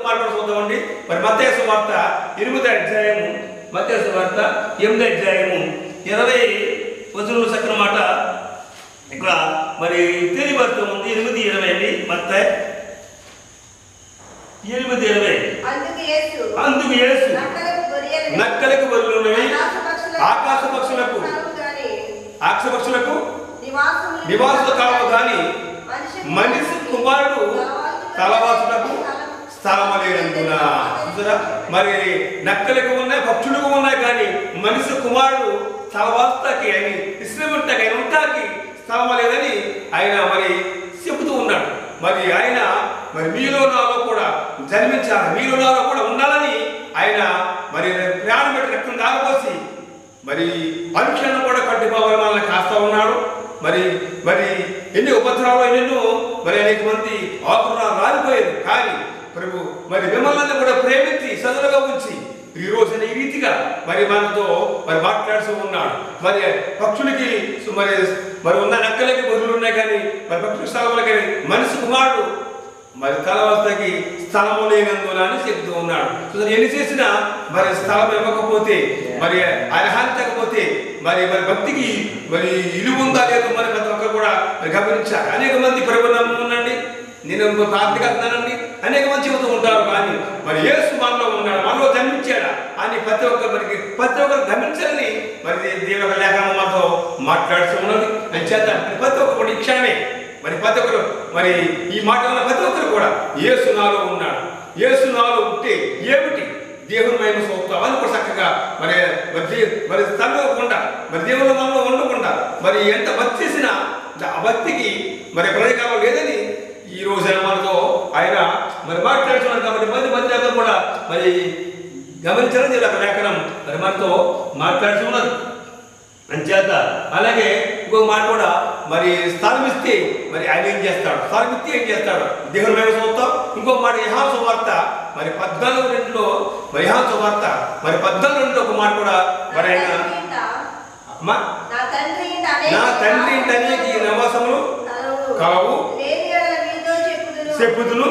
మాట్లాడుకుందామండి. మరి మత్తయి సువార్త 8వ అధ్యాయము, మత్తయి సువార్త 8వ అధ్యాయము 20 వచనంలో చక్కని మాట ఇక్కడ మరి తెలియబడుతూ ఉంది. 8:20 అండి. మత్తయి 8:20. అందుకు యేసు నక్కలకు బలులున్నవి, ఆకాశ పక్షులకు నివాసులు కావు కానీ మనిషి కుమారుడు తలవాసులకు స్థలము లేనందున. మరి నక్కలకు ఉన్నాయి, పక్షులకు ఉన్నాయి, కానీ మనిషి కుమారుడు తలవాసుకి అని విశ్రమించకి ఆయన ఉంటాకి స్థలం లేదని ఆయన మరి చెబుతూ ఉన్నాడు. మరి ఆయన మరి మీలో నాలో కూడా జన్మించాలి, మీలో నాలో కూడా ఉండాలని ఆయన మరి ప్రాణం పెట్టి రక్తం దారిపోసి మరి పరీక్షలను కూడా కట్టుకోవాలి మనల్ని కాస్తా ఉన్నాడు. మరి మరి ఎన్ని ఉపద్రవాలు ఎన్నెన్నో మరి అనేక మంది ఆకురా రాలిపోయారు, కానీ ప్రభు మరి మిమ్మల్ని కూడా ప్రేమించి సదులుగా ఉంచి ఈ రోజున ఈ రీతిగా మరి మనతో మరి మాట్లాడుతూ ఉన్నాడు. మరి పక్షులకి మరి మరి ఉన్న నక్కలకి బదులు ఉన్నాయి, కానీ మరి పక్షుల స్థలంలో కానీ మనిషి కుమారుడు మరి తలవస్తకి స్థలము లేనందున అని చెప్తూ ఉన్నాడు. ఎన్ని చేసినా మరి స్థలం ఇవ్వకపోతే, మరి అర్హతకపోతే మరి మరి భక్తికి మరి ఇలువ ఉందా లేదు మరి ప్రతి ఒక్కరు కూడా మరి గమనించాలి. అనేక మంది ప్రభు నమ్మునండి, నేను ప్రార్థిస్తున్నానండి అనేక మంది చెబుతూ ఉంటారు, కానీ మరి యేసు మనలో ఉన్నాడు, మనలో జన్మించాడా అని ప్రతి ఒక్కరు గమనించాలని మరి దేవుని లేఖనం మనతో మాట్లాడుతూ ఉన్నది. అని చేత ప్రతి ఒక్కరు ఈ క్షణమే మరి ప్రతి ఒక్కరు మరి ఈ మాటల ప్రతి ఒక్కరు కూడా యేసు నాలో ఉన్నాడు, యేసు నాలో ఉంటే ఏమిటి దేవుని మహిమ చూస్తాం అని కూడా చక్కగా మరి మరి తగ్గకుండా మరి దేవుని మనలో ఉండకుండా మరి ఎంత భక్తి చేసినా ఆ భక్తికి మరి ప్రయోజనం లేదని ఈ రోజున మనతో ఆయన మరి మాట్లాడుతున్నారు. కాబట్టి మంది అందరూ కూడా మరి గమనించడం లేఖనం మరి మనతో మాట్లాడుతున్నారు. అంచేత అలాగే ఇంకొక మాట కూడా మరి స్థలం ఇస్తే మరి ఆయన ఏం చేస్తాడు, స్థలం ఇస్తే ఏం చేస్తాడు దేవుని మేము చూస్తాం. ఇంకొక మాట యోహాను సువార్త మరి 14:2 మరి యోహాను సువార్త మరి 14:2 ఒక మాట కూడా మరి ఆయన నా తండ్రి ఇంట అనేక నివాసములు కలవు, చెప్పుదును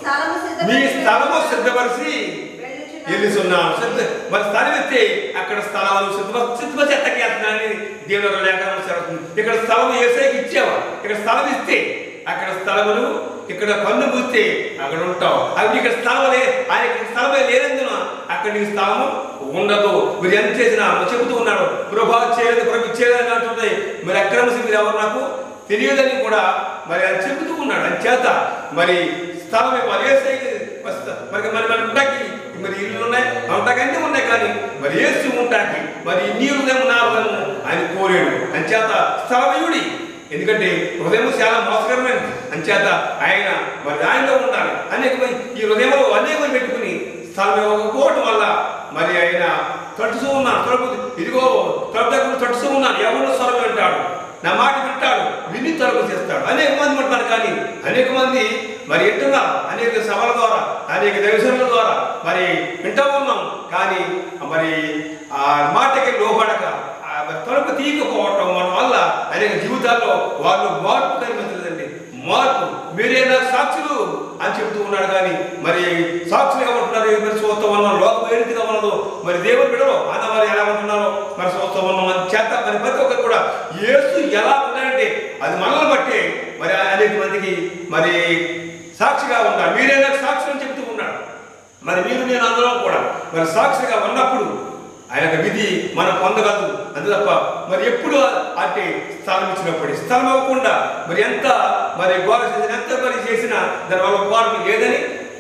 మీ స్థలము సిద్ధపరిచి వెళ్ళుచున్నాను. మరి స్థలం ఇస్తే అక్కడ స్థలాలు సిద్ధపరిచి ఎత్తకి వెళ్తున్నానని దేవుని లేఖనం జరుగుతుంది. ఇక్కడ స్థలం ఏసైకి ఇచ్చావా, ఇక్కడ స్థలం ఇస్తే అక్కడ స్థలములు, ఇక్కడ పన్ను పూస్తే అక్కడ ఉంటావు. అవి ఇక్కడ స్థలమే ఆయన స్థలమే లేనందున అక్కడ నీకు స్థలము ఉండదు. మీరు ఎంత చేసినా చెబుతూ ఉన్నాడు, ప్రభావం చేయలేదు ప్రభు ఇచ్చేదని అంటుంది. మరి అక్రమ మీరు ఎవరు నాకు తెలియదని కూడా మరి ఆయన చెబుతూ ఉన్నాడు. అని చేత మరి స్థలం మరి ఏసైకి మరి మరి మన ఉంటాకి మరి ఇల్లు ఉన్నాయి, ఉంటాకి అన్నీ ఉన్నాయి, కానీ మరి ఏసు ఉంటాకి మరి నీ హృదయం నా హృదయం ఆయన కోరాడు. అంచేత స్థలమయుడి, ఎందుకంటే హృదయం చాలా మోసకరమైనది. అంచేత ఆయన మరి ఆయనలో ఉండాలి. అనేక ఈ హృదయంలో అనేక పెట్టుకుని స్థలం ఇవ్వకపోవటం వల్ల మరి ఆయన తడుస్తూ ఉన్నాను, తలుపు ఇదిగో తలుపు దగ్గర తడుస్తూ ఉన్నాను, ఎవరిలో స్వరం వింటాడు, నా మాట వింటాడు, విని తలుపు చేస్తాడు. అనేక మంది అంటారు, కానీ అనేక మంది మరి వింటున్నారు, అనేక సభల ద్వారా అనేక దైవజనుల ద్వారా మరి వింటూ ఉన్నాం, కానీ మరి ఆ మాటకి లోపడక తలుపు తీయకపోవటం మన వల్ల అనేక జీవితాల్లో వాళ్ళు మార్పు కనిపించలేదండి. మార్పు మీరే నాకు సాక్షులు అని చెబుతూ ఉన్నాడు, కానీ మరి సాక్షులుగా ఉంటున్నారు. మరి చూస్తూ ఉన్నాం లోకం ఏ రీతిగా ఉన్నదో, మరి దేవుని బిడ్డలో అన్నవారు ఎలా ఉంటున్నారో మరి చూస్తూ ఉన్నాం. మన చేత మరి ప్రతి ఒక్కరు కూడా యేసు ఎలా ఉన్నారంటే అది మనల్ని బట్టి మరి అనేక మందికి మరి సాక్షిగా ఉండాలి. మీరే నాకు సాక్షి అని చెబుతూ ఉన్నాడు. మరి మీరు నేను అందరం కూడా మరి సాక్షిగా ఉన్నప్పుడు ఆయన విధి మనం పొందగలదు. అంతే తప్ప మరి ఎప్పుడు అంటే స్థలం ఇచ్చినప్పుడు స్థలం ఇవ్వకుండా మరి ఎంత మరి ఘోర చేసిన ఎంత మరి చేసినా దానివల్ల ఘోరం లేదని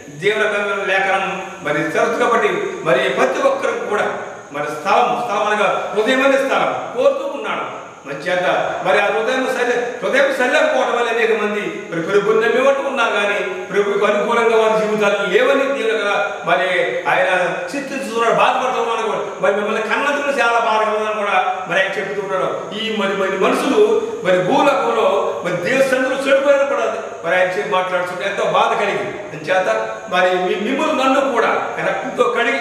దేవుని లేఖనం మరి తెలుసు. కాబట్టి మరి ప్రతి ఒక్కరికి కూడా మరి స్థలం అనగా హృదయమైన స్థలం కోరుతూ ఉన్నాడు. మంచేత మరి ఆ హృదయం సరిలేకపోవడం వల్ల అనేక మంది మరి ప్రభుని నమ్మేమంటూ ఉన్నారు, కానీ ప్రభుకి అనుకూలంగా వారి జీవితాలు లేవని దేవుడు మరి ఆయన చిత్తిస్తున్నాడు, బాధపడుతున్నాడు. మరి మిమ్మల్ని కన్నతులు చాలా బాధపడుతున్నాను కూడా మరి ఆయన చెప్తున్నాడు. ఈ మరి మరి మనుషులు మరి భూలోకంలో మరి దేవస్థంతులు చెడిపోయినా కూడా మరి ఆయన మాట్లాడుతుంటే ఎంతో బాధ కలిగి. అంచేత మరి మిమ్మల్ని నన్ను కూడా రక్తంతో కడిగి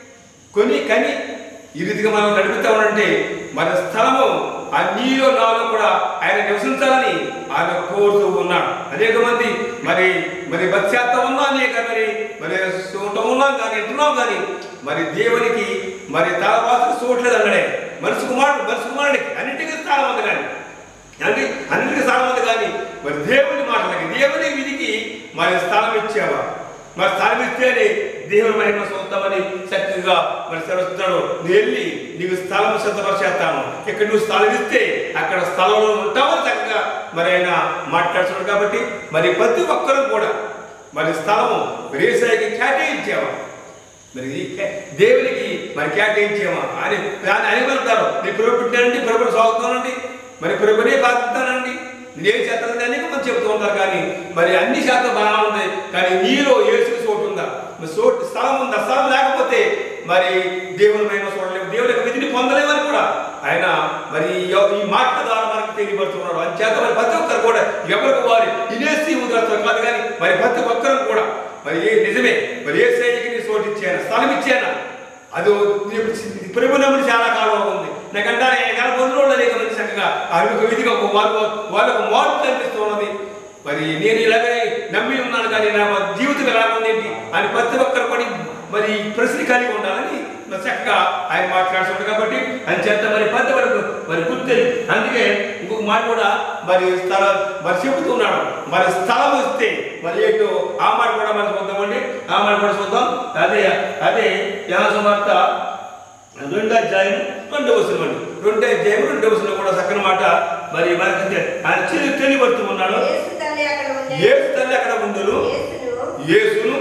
కని ఈ రీతిగా మనం నడుపుతామంటే మన స్థలము ఆ నీలో నాలో కూడా ఆయన నివసించాలని ఆయన కోరుతూ ఉన్నాడు. అనేక మంది మరి మరి భక్త్యాత్మ ఉన్నా అనేక మరి మరి చూస్తున్నాం కానీ వింటున్నాం కానీ మరి దేవునికి మరి తలవాసుకు చూడలేదు అన్నాడే. మనిషి కుమారుడికి అన్నింటికీ స్థానం ఉంది కానీ అన్నింటికీ స్థానం ఉంది కానీ మరి దేవుని మాటలకి దేవుని విధికి మరి స్థానం ఇచ్చావా? మరి స్థానం ఇస్తేనే దేవుని మహిమ చూద్దామని చక్కగా మరి సెలవుస్తున్నాడు. నువ్వు వెళ్ళి నీకు స్థలం సిద్ధపరిచేస్తాను, ఇక్కడ నువ్వు స్థలం ఇస్తే అక్కడ స్థలంలో ఉంటామని చక్కగా మరి ఆయన మాట్లాడుతున్నాడు. కాబట్టి మరి ప్రతి ఒక్కరూ కూడా మరి స్థలము మరి యేసయ్యకి కేటాయించావా? మరి దేవునికి మరి కేటాయించామా అని అనుకుంటారు. నీ ప్రభు పుట్టానండి, ప్రభుని సాగుతానండి, మరి ప్రభునే బాగుతానండి, నేనేం చేస్తానండి అనేక మంది చెప్తూ ఉంటారు. కానీ మరి అన్ని శాతం బాగా ఉంది, కానీ నీలో యేసుకి చోటు ఉందా? మరి చోటు స్థలం ఉందా? స్థలం లేకపోతే మరి దేవుని మహిమ చూడలేము, దేవుని యొక్క విధిని పొందలేమని కూడా ఆయన మరి ఈ మాట ద్వారా మనకు తెలియపడుతున్నాడు. అంచేత మరి ప్రతి ఒక్కరు కూడా ఎవరికి వారి ఇనేసి ఉదరత్వం కాదు కానీ మరి ప్రతి ఒక్కరు కూడా మరి నిజమే మరి యేసయ్యకి నీ చోటు ఇచ్చాను, స్థలం ఇచ్చాను. అది ప్రభు నమ్ముడు చాలా కాలం ఉంది. నాకంటే పొందిన అనేక మంది చక్కగా అవి విధిగా వాళ్ళకు మార్పు కనిపిస్తూ ఉన్నది. మరి నేను ఇలాగే నమ్మి ఉన్నాను కానీ నా జీవితం ఎలా ఉందేంటి అని ప్రతి ఒక్కరు పడి మరి ప్రశ్న కలిగి ఉండాలని చక్కగా ఆయన మాట్లాడుతున్నాడు. కాబట్టి అని చేత మరి ప్రతి వరకు మరి గుర్తు. అందుకే ఇంకొక మాట కూడా మరి మరి చెబుతున్నాడు. మరి స్థలం ఇస్తే మరి ఏంటో ఆ మాట కూడా మనం చూద్దామండి. ఆ మాట కూడా చూద్దాం. అదే యోహాను వార్త 2వ అధ్యాయం 2వ వచనం అండి. 2వ అధ్యాయం 2వ వచనం కూడా చక్కని మాట మరి మనకి ఆయన తెలియబడుతూ ఉన్నాడు. యేసు తల్లి అక్కడ ఉండును, యేసును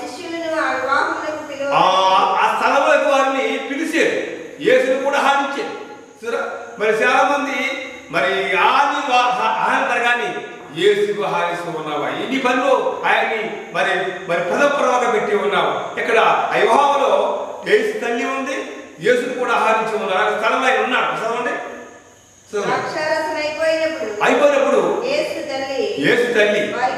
ఆ స్థలంలోకి వారిని పిలిచారు, యేసును కూడా హానించారు. మరి చాలా మంది మరి ఆనందరు కానీ యేసుకు హానిస్తూ ఉన్నావా? ఇన్ని పనులు ఆయన్ని మరి మరి పదపరవగా పెట్టి ఉన్నావు. ఇక్కడ యోహానులో యేసు తల్లి ఉంది, యేసును కూడా ఆహ్వానించి ఉన్నారు. స్థలంలో ఆయన ఉన్నాడు. చదవండి. అయిపోయినప్పుడు యేసు తల్లి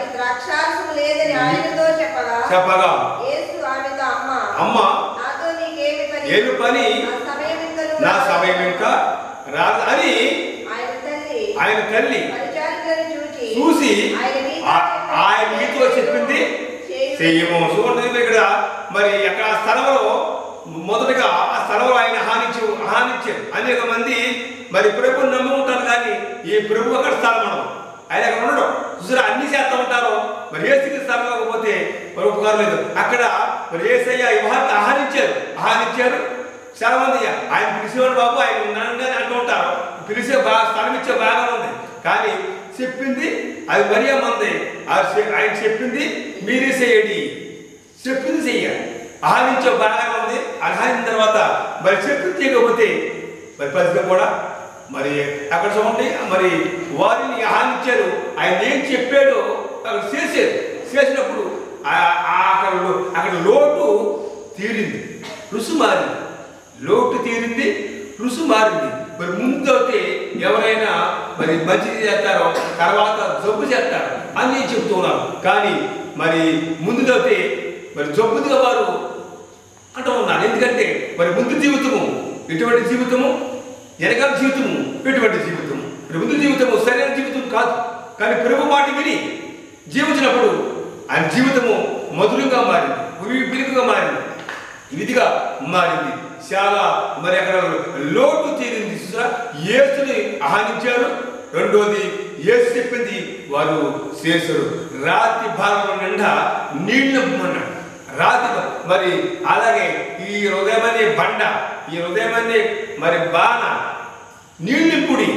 చెప్పగా అమ్మ ఏమి పని, నా సమయం ఇంకా రాదు అని ఆయన తల్లి చూసి ఆయన మీతో చెప్పింది చెయ్యము. చూడండి ఇక్కడ మరి అక్కడ స్థలంలో మొదటగా ఆ స్థలంలో ఆయన హానించారు. అనేక మంది మరి ప్రభుని నమ్మి ఉంటారు కానీ ఈ ప్రభు అక్కడ స్థలం ఉండదు, ఆయన అక్కడ ఉండడం. చూసారా, అన్ని చేస్తూ ఉంటారు. మరి యేసుకి స్థలం కాకపోతే మరి ఉపకారం లేదు. అక్కడ మరి యేసయ్య ఆహ్వానించారు. చాలా మంది ఆయన పిలిచేవాడు బాబు ఆయన ఉన్నాడని అంటూ ఉంటారు. పిలిచే స్థలం ఇచ్చే బాగా ఉంది కానీ చెప్పింది అది మరీ మంది. ఆయన చెప్పింది మీరే చేయండి, చెప్పింది చెయ్యాలి. ఆహ్వానించే బాగా ఉంది. ఆహ్వానించిన తర్వాత మరి చెప్పింది చేయకపోతే మరి పరిస్థితి కూడా మరి అక్కడ చూడండి. మరి వారిని ఆహ్వానించారు. ఆయన ఏం చెప్పాడో అక్కడ చేసినప్పుడు అక్కడ లోటు తీరింది, రుసు మారింది. లోటు తీరింది, రుసు మారింది. మరి ముందు అయితే ఎవరైనా మరి మంచిది చేస్తారో తర్వాత జబ్బు చేస్తారు అని చెప్తున్నారు. కానీ మరి ముందుదైతే మరి జబ్బుగా వారు అంటూ ఉన్నారు. ఎందుకంటే మరి ముందు జీవితము ఎటువంటి జీవితము, వెనకాల జీవితము ఎటువంటి జీవితము. మరి ముందు జీవితము సరైన జీవితం కాదు, కానీ ప్రభు మాట విని జీవించినప్పుడు ఆయన జీవితము మధురంగా మారింది, పిలుపుగా మారింది, విధిగా మారింది. చాలా మరి అక్కడ లోటు తీరింది. యేసుని ఆహ్వానించారు. రెండోది యేసు చెప్పింది వారు చేశారు. రాతి భాగం నిండా నీళ్లు అన్నాడు. రాతి మరి అలాగే ఈ హృదయమనే బండ, ఈ హృదయమనే మరి బాణ నీళ్ళిప్పుడి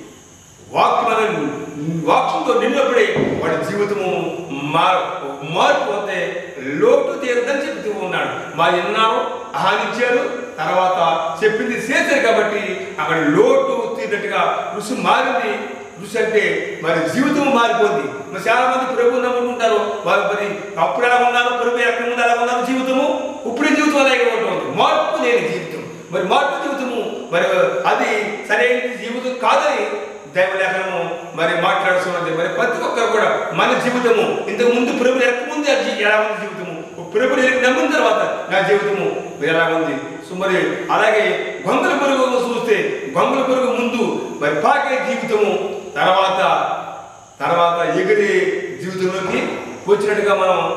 వాక్యంతో నిన్నప్పుడే వాడి జీవితము మారిపోతే లోటు తీరదని చెప్తూ ఉన్నాడు. మరి ఎన్నారో ఆహ్వానించారు, తర్వాత చెప్పింది చేశారు కాబట్టి అక్కడ లోటు తీరినట్టుగా రుచి మారింది. రుచి అంటే మరి జీవితం మారిపోద్ది. మరి చాలా మంది ప్రభు నమ్ముకుంటారు. వారు మరి అప్పుడు ఎలా ఉన్నారు, ప్రభు ఎక్కడ ముందు ఎలా ఉన్నారు, జీవితము ఇప్పుడే జీవితం అలాగే ఉంటుంది. మార్పు లేని జీవితం, మరి మార్పు జీవితము మరి అది సరైన జీవితం కాదని దైవలేఖనము మరి మాట్లాడుతున్నది. మరి ప్రతి ఒక్కరు కూడా మన జీవితము ఇంతకు ముందు ప్రభు ఎక్క ముందు ఎలా ఉంది జీవితము, ప్రభు నమ్మిన తర్వాత నా జీవితము ఎలా ఉంది. సో మరి అలాగే గొంగళ పురుగు చూస్తే గొంగళ పురుగు ముందు మరి పాకే జీవితము, తర్వాత ఎగిరే జీవితంలోకి వచ్చినట్టుగా మనం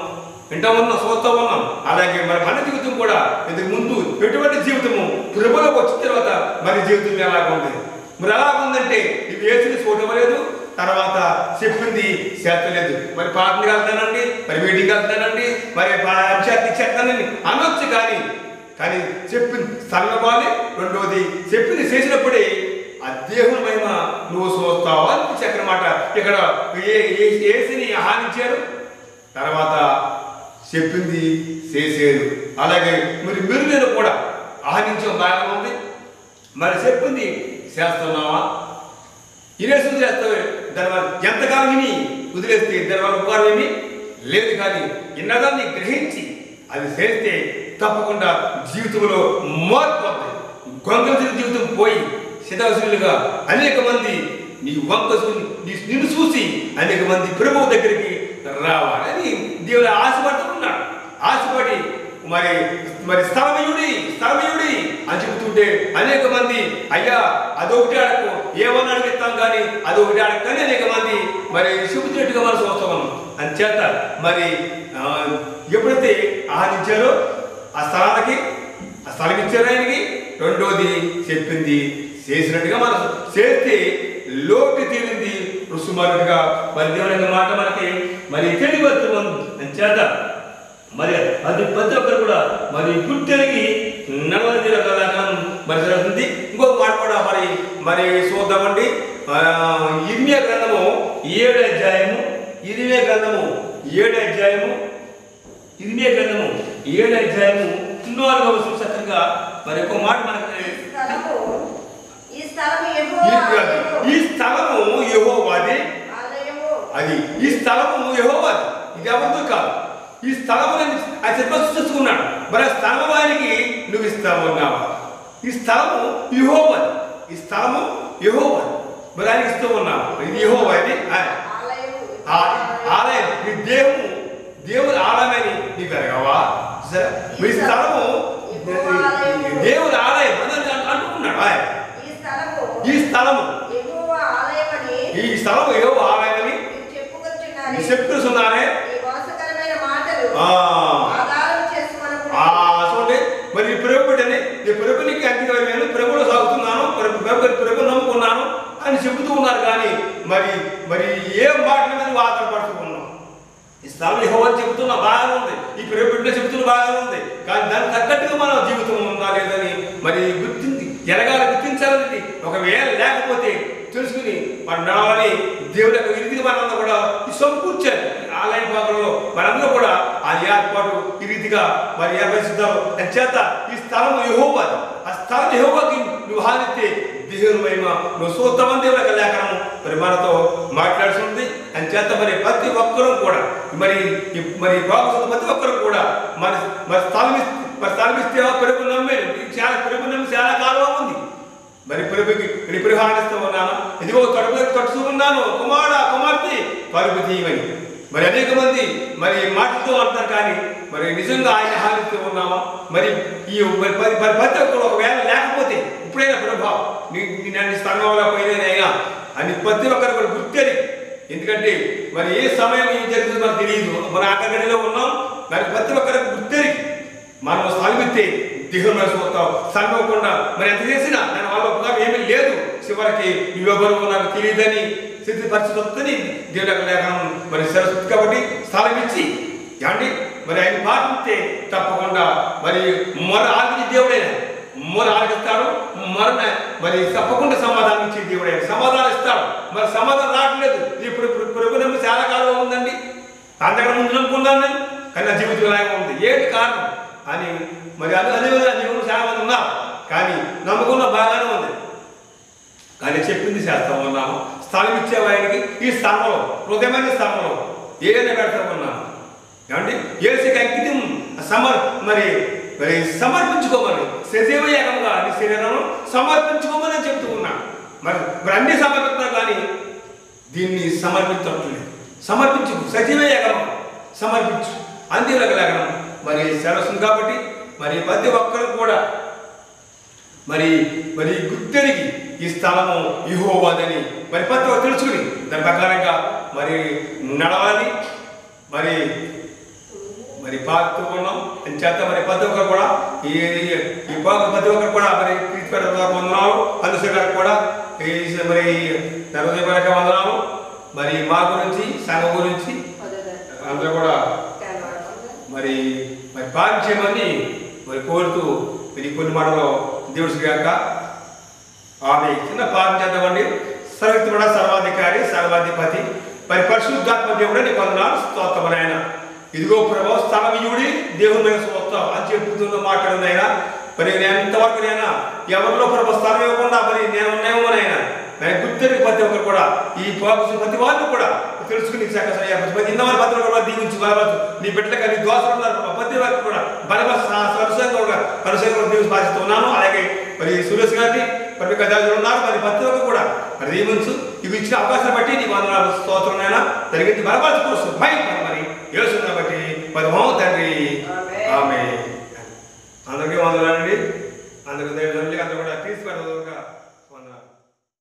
వింటూ ఉన్నాం, చూస్తూ ఉన్నాం. అలాగే మరి మన జీవితం కూడా ఇంతకు ముందు ఎటువంటి జీవితము ప్రభువులోకి వచ్చిన తర్వాత మన జీవితం ఎలాగ ఉంది? మరి ఎలా ఉందంటే ఇది యేసుని చూడలేదు, తర్వాత చెప్పింది చేస్తలేదు. మరి పాటలు వెళ్తానండి, మరి మీటింగ్ వెళ్తానండి, మరి చేస్తానండి అనొచ్చు. కానీ చెప్పింది స్థలపాలి. రెండవది చెప్పింది చేసినప్పుడే ఆ దేవుని మహిమ నువ్వు చూస్తావా అనిపించక్కడమాట. ఇక్కడ యేసుని ఆహ్వానించారు, తర్వాత చెప్పింది చేసేది. అలాగే మరి మీరు కూడా ఆహ్వానించడం బాగా ఉంది, మరి చెప్పింది చేస్తున్నావా? ఇనేసులు చేస్తావే దానివల్ల ఎంతకాలం విని వదిలేస్తే దానివల్ల ఉపకారం ఏమీ లేదు. కానీ ఇన్నదాన్ని గ్రహించి అది చేస్తే తప్పకుండా జీవితంలో మార్పు వస్తుంది. గొంగల జీవితం పోయి సిద్ధాసులుగా అనేక మంది నీ నిన్ను చూసి అనేక మంది ప్రభువు దగ్గరికి రావాలని దేవుడు ఆశపడుతున్నాడు. ఆశపడి మరి స్థలమయుడి అని చెబుతుంటే అనేక మంది అయ్యా అదొకటి అడగకు, ఏమన్నా అడిగిస్తాం కానీ అదొకటి అడగని అనేక మంది మరి చెబుతున్నట్టుగా మనం చూస్తాం. అంచేత మరి ఎప్పుడైతే ఆహ్వానించారో ఆ స్థలం ఇచ్చారు ఆయనకి. రెండోది చెప్పింది చేసినట్టుగా మనం చేస్తే లోటు తీరింది రుసుమారుగా మరి దేవుని మాట మనకి మరి తెలియబడుతుంది. అంచేత మరి అది ప్రతి ఒక్కరు కూడా మరి గుర్తెరిగి నడవది మరి జరుగుతుంది. ఇంకొక మాట కూడా మరి చూద్దామండి. ఇర్మియా గ్రంథము 7వ అధ్యాయము, ఇర్మియా గ్రంథము 7వ అధ్యాయము, 4వ వచనం చక్కగా మరి ఒక మాట మనకి ఈ స్థలము యెహోవాది, అది ఈ స్థలము యెహోవాది, ఇది ఎవరితో కాదు. ఈ స్థలము ఆయన చెప్పేసుకున్నాడు. మరి ఆ స్థలము ఆయనకి నువ్వు ఇస్తామన్నావా? ఈ స్థలము యెహోవాది, ఈ స్థలము యెహోవాది, మరి ఆయనకి ఇస్తూ ఉన్నావు. ఇది యెహోవాది ఆలయం, నీ దేవుని ఆలయమని నీకు ఎరగవా? మీ స్థలము దేవుని ఆలయం అని అంటున్నాడు ఆయన. ఈ స్థలము యెహోవా ఆలయమని చెప్తున్నారే. చూడండి, మరి ప్రభుని ఈ ప్రభునికి అంకితమైన ప్రభులో సాగుతున్నాను, ప్రభు నమ్ముకున్నాను అని చెబుతూ ఉన్నారు. కానీ మరి ఏ మాటల మీద ఆధారపడుతూ ఉన్నాం? ఈ స్థలం యెహోవా చెబుతున్నా బాగానే ఉంది, ఈ ప్రభుత్వం చెబుతున్నా బాగానే ఉంది. కానీ దానికి తగ్గట్టుగా మన జీవితం ఉందా లేదని మరి గుర్తించాలని ఒకవేళ లేకపోతే తెలుసుకుని మన నడవాలని దేవుడి యొక్క ఈ రీతిగా మనందరూ కూడా సమకూర్చారు. ఆలయ భాగంలో మనందరూ కూడా ఆ ఏర్పాటు ఈ రీతిగా మరి ఏర్పరిస్తున్నారు. అంచేత ఈ స్థలం యెహోవాది, ఆ స్థలం యెహోవాకి నువ్వు హానిస్తే దేవుని మహిమ నువ్వు చూద్దామని దేవుని యొక్క లేఖనము మరి మనతో మాట్లాడుతుంది. అంచేత మరి ప్రతి ఒక్కరూ కూడా మరి బాగుంటుంది. ప్రతి ఒక్కరు కూడా మరి స్థలం ఇస్తే ప్రభు నమ్మేది ప్రభు నమ్మి చాలా కాలం ఉంది. మరి ప్రభుకి పరిహారిస్తూ ఉన్నాను, ఇదిగో తడుచూ ఉన్నాను, కుమార్తె పరుపు తీయమని. మరి అనేక మంది మరి మాటలతో అంటారు, కానీ మరి నిజంగా ఆయన హానిస్తూ ఉన్నామా? మరి ఈ ప్రతి ఒక్కరు ఒకవేళ లేకపోతే ఇప్పుడైనా ప్రభావం నన్ను స్థలంలో పోయినైనా అని ప్రతి ఒక్కరు కూడా గుర్తెరి. ఎందుకంటే మరి ఏ సమయం ఏం జరుగుతుందో మనకు తెలియదు. మన ఆకగడిలో ఉన్నాం. మరి ప్రతి ఒక్కరికి గుర్తెరి మనం స్థలమిస్తే దిగులు చూస్తాం. స్థలమివ్వకుండా మరి ఎంత చేసినా దాని వల్ల ఉపకారం ఏమీ లేదు. చివరికి నువ్వెవరు నాకు తెలియదని స్థితి పరిస్థితి వస్తుంది. దేవుని యొక్క లేఖనం మరి సరస్వతి కాబట్టి స్థలం ఇచ్చి ఏమండి మరి ఆయన పాటిస్తే తప్పకుండా మరి ఆలోచించే దేవుడైనా ఆలోచిస్తాడు. మరి తప్పకుండా సమాధానం ఇచ్చే దేవుడైనా సమాధానం ఇస్తాడు. మరి సమాధానం రావట్లేదు. ఇప్పుడు ప్రభు నమ్మి చాలా కాలం ఉందండి, అంతకన్నా ముందు నమ్ముకున్నాను నేను, కానీ నా జీవితం ఇలాగే ఉంది. ఏంటి కారణం అని మరి అదేవిధంగా జీవనం చాలా మంది ఉన్నారు, కానీ నమ్ముకున్న బాగానే ఉంది. కానీ చెప్పింది చేస్తా ఉన్నాము. స్థలం ఇచ్చేవా ఆయనకి? ఈ స్థలంలో హృదయమైన స్థలంలో ఏదైనా పెడతా ఉన్నాము. ఏమండి ఏసుకి అంకితం మరి సమర్పించుకోమని సజీవయాగంగా నీ శరీరం సమర్పించుకోమని చెప్తూ ఉన్నాను. మరి అన్ని సమర్పిస్తున్నా కానీ దీన్ని సమర్పించట్లేదు. సజీవయాగం సమర్పించు అంత్యలేఖనం మరి సరస్సు కాబట్టి మరి ప్రతి ఒక్కరు కూడా మరి గుర్తెరిగి ఈ స్థలము యెహోవాదని మరి ప్రతి ఒక్కరు తెలుసుకుని దాని ప్రకారంగా మరి నడవాలి. మరి మరి పాకుతూ ఉన్నాం అని చేత మరి ప్రతి ఒక్కరు కూడా ఈ పాకు ప్రతి ఒక్కరు కూడా మరి క్రీస్తుపేట వందనాలు అనుసరి గారికి కూడా మరి నరవదయపరక వందనాలు మరి మా గురించి సంఘం గురించి అందరూ కూడా మరి మరి పాలన చేయమని మరి కోరుతూ మరి కొన్ని మాటలు దేవుడి గాక ఆమె చిన్న పాలన చేద్దామండి. సర్వత్రుడ సర్వాధికారి సర్వాధిపతి మరి పరిశుద్ధాత్మ దేవుడే నీకు వందనాలు స్తోత్రమునైనా. ఇదిగో ప్రభు స్థలమీయుడి దేవుని స్తోత్రం అని చెప్తున్న మాట్లాడునైనా మరి నేను ఇంతవరకు నైనా ఎవరిలో ప్రభు స్థలం ఇవ్వకుండా మరి నేను ఉన్నాయేమోనైనా నేను గుర్తెరిగి ప్రతి ఒక్కరు కూడా ఈ ప్రతి వాళ్ళు కూడా తెలుసుకుని ఇన్నవారి పత్రిక కూడా దీవించి బలపరచు. నీ బిడ్డలకు నీ దోషలు ఉన్నారు ప్రతి ఒక్కరు కూడా బలపరుసంగా దీవించి భాషిస్తున్నాను. అలాగే మరి సురేష్ గారిని మరి గదాలు ఉన్నారు మరి ప్రతి ఒక్కరు కూడా మరి దీవించు. ఇవి ఇచ్చిన అవకాశం బట్టి నీ వందనాలు స్తోత్రమైనా జరిగింది బలపరచుకోవచ్చు మరి యేసుని బట్టి పదమో తండ్రి ఆమె. అందరికీ వందనాలండి. అందరికీ